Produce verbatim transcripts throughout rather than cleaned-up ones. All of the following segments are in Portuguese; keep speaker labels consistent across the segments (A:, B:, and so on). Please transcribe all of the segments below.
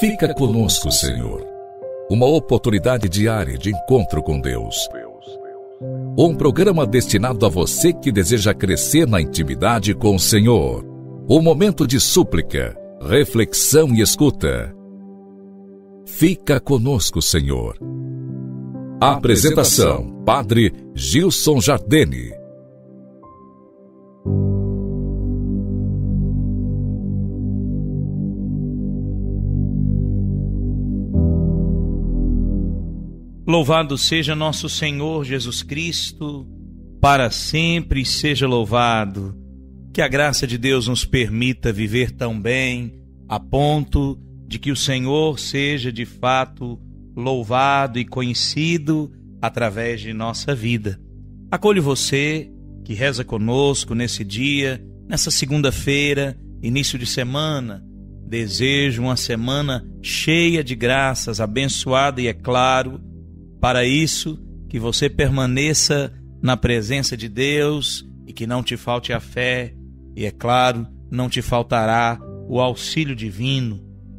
A: Fica conosco, Senhor. Uma oportunidade diária de encontro com Deus. Um programa destinado a você que deseja crescer na intimidade com o Senhor. Um momento de súplica, reflexão e escuta. Fica conosco, Senhor. Apresentação: Padre Gilson Jardene.
B: Louvado seja nosso Senhor Jesus Cristo, para sempre seja louvado. Que a graça de Deus nos permita viver tão bem, a ponto de que o Senhor seja de fato louvado e conhecido através de nossa vida. Acolho você que reza conosco nesse dia, nessa segunda-feira, início de semana. Desejo uma semana cheia de graças, abençoada e, é claro, para isso, que você permaneça na presença de Deus e que não te falte a fé e, é claro, não te faltará o auxílio divino.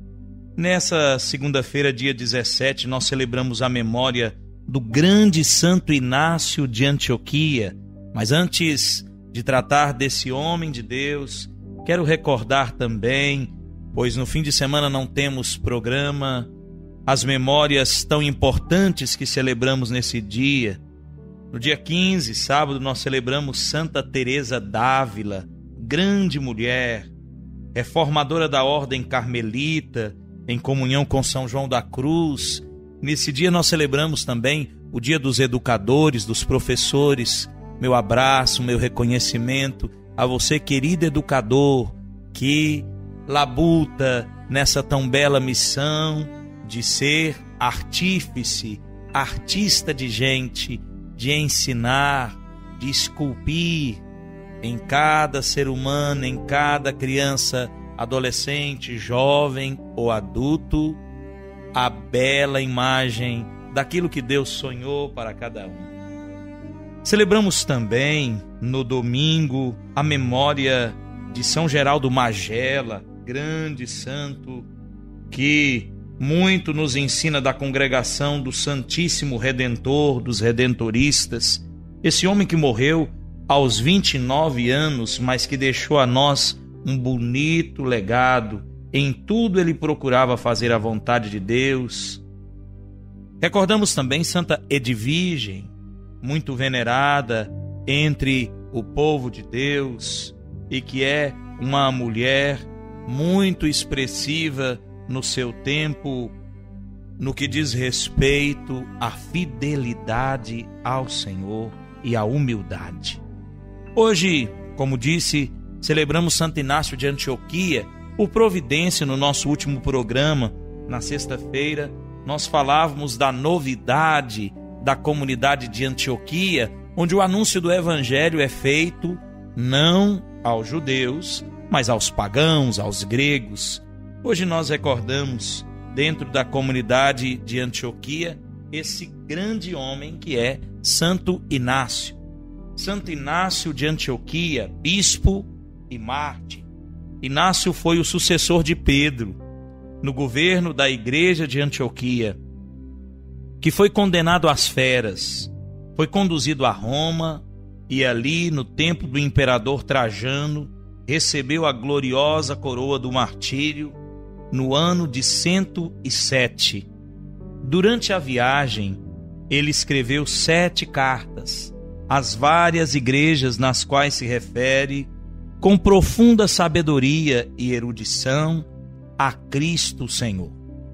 B: Nessa segunda-feira, dia dezessete, nós celebramos a memória do grande Santo Inácio de Antioquia. Mas antes de tratar desse homem de Deus, quero recordar também, pois no fim de semana não temos programa, as memórias tão importantes que celebramos nesse dia. No dia quinze, sábado, nós celebramos Santa Teresa d'Ávila, grande mulher, reformadora da Ordem Carmelita, em comunhão com São João da Cruz. Nesse dia nós celebramos também o Dia dos Educadores, dos Professores. Meu abraço, meu reconhecimento a você, querido educador, que labuta nessa tão bela missão de ser artífice, artista de gente, de ensinar, de esculpir em cada ser humano, em cada criança, adolescente, jovem ou adulto, a bela imagem daquilo que Deus sonhou para cada um. Celebramos também, no domingo, a memória de São Geraldo Magela, grande santo, que muito nos ensina da congregação do Santíssimo Redentor, dos Redentoristas. Esse homem que morreu aos vinte e nove anos, mas que deixou a nós um bonito legado. Em tudo ele procurava fazer a vontade de Deus. Recordamos também Santa Edvigem, muito venerada entre o povo de Deus, e que é uma mulher muito expressiva no seu tempo, no que diz respeito à fidelidade ao Senhor e à humildade. Hoje, como disse, celebramos Santo Inácio de Antioquia. Por providência, no nosso último programa, na sexta-feira, nós falávamos da novidade da comunidade de Antioquia, onde o anúncio do Evangelho é feito não aos judeus, mas aos pagãos, aos gregos. Hoje nós recordamos, dentro da comunidade de Antioquia, esse grande homem que é Santo Inácio. Santo Inácio de Antioquia, bispo e mártir. Inácio foi o sucessor de Pedro no governo da igreja de Antioquia, que foi condenado às feras, foi conduzido a Roma e ali, no tempo do imperador Trajano, recebeu a gloriosa coroa do martírio no ano de cento e sete. Durante a viagem, ele escreveu sete cartas às várias igrejas nas quais se refere, com profunda sabedoria e erudição, a Cristo Senhor,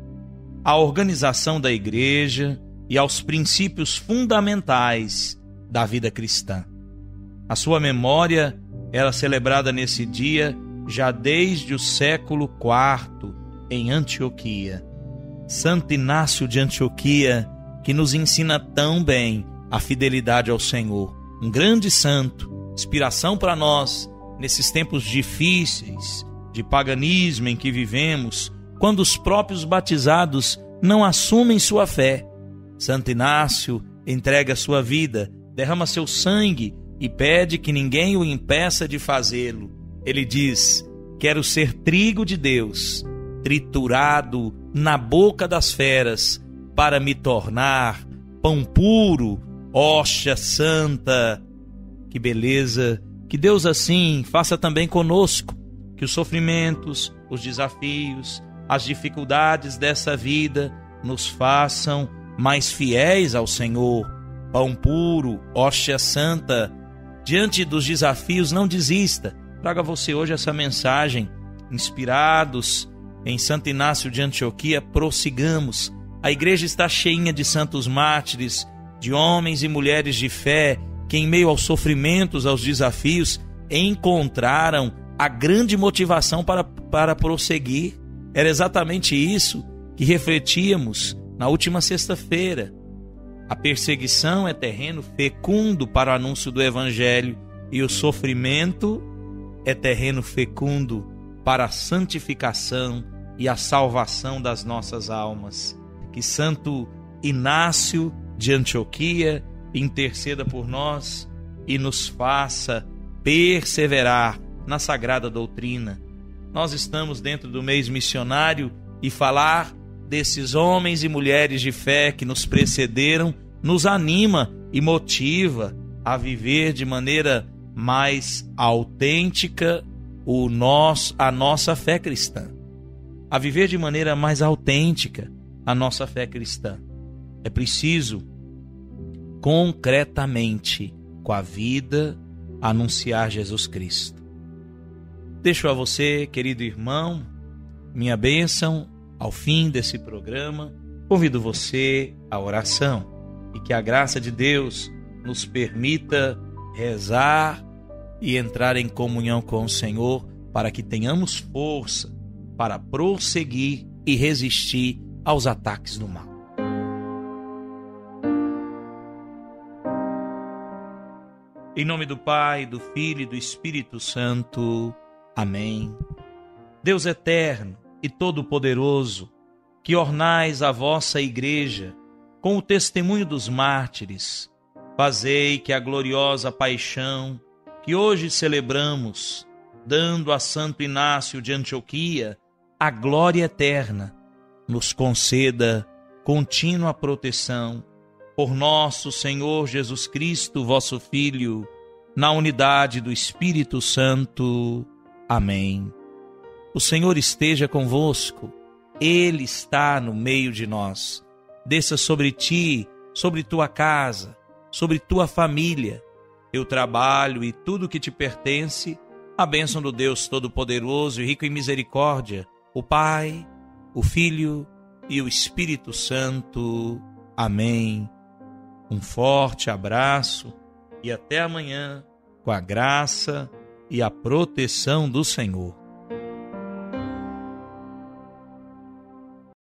B: à organização da igreja e aos princípios fundamentais da vida cristã. A sua memória era celebrada nesse dia já desde o século quarto em Antioquia. Santo Inácio de Antioquia, que nos ensina tão bem a fidelidade ao Senhor. Um grande santo, inspiração para nós nesses tempos difíceis de paganismo em que vivemos, quando os próprios batizados não assumem sua fé. Santo Inácio entrega sua vida, derrama seu sangue e pede que ninguém o impeça de fazê-lo. Ele diz: quero ser trigo de Deus, triturado na boca das feras para me tornar pão puro, hóstia santa. Que beleza! Que Deus assim faça também conosco, que os sofrimentos, os desafios, as dificuldades dessa vida nos façam mais fiéis ao Senhor. Pão puro, hóstia santa. Diante dos desafios, não desista. Traga a você hoje essa mensagem. Inspirados em Santo Inácio de Antioquia, prossigamos. A igreja está cheinha de santos mártires, de homens e mulheres de fé, que em meio aos sofrimentos, aos desafios, encontraram a grande motivação para, para prosseguir. Era exatamente isso que refletíamos na última sexta-feira. A perseguição é terreno fecundo para o anúncio do Evangelho e o sofrimento é terreno fecundo para a santificação e a salvação das nossas almas. Que Santo Inácio de Antioquia interceda por nós e nos faça perseverar na sagrada doutrina. Nós estamos dentro do mês missionário e falar desses homens e mulheres de fé que nos precederam nos anima e motiva a viver de maneira mais autêntica o nosso, a nossa fé cristã. A viver de maneira mais autêntica a nossa fé cristã. É preciso concretamente, com a vida, anunciar Jesus Cristo. Deixo a você, querido irmão, minha bênção ao fim desse programa. Convido você à oração e que a graça de Deus nos permita rezar e entrar em comunhão com o Senhor para que tenhamos força para prosseguir e resistir aos ataques do mal. Em nome do Pai, do Filho e do Espírito Santo. Amém. Deus eterno e todo-poderoso, que ornais a vossa igreja com o testemunho dos mártires, fazei que a gloriosa paixão que hoje celebramos, dando a Santo Inácio de Antioquia a glória eterna, nos conceda contínua proteção por nosso Senhor Jesus Cristo, vosso Filho, na unidade do Espírito Santo. Amém. O Senhor esteja convosco, Ele está no meio de nós. Desça sobre ti, sobre tua casa, sobre tua família, teu trabalho e tudo que te pertence, a bênção do Deus Todo-Poderoso e rico em misericórdia, o Pai, o Filho e o Espírito Santo. Amém. Um forte abraço e até amanhã, com a graça e a proteção do Senhor.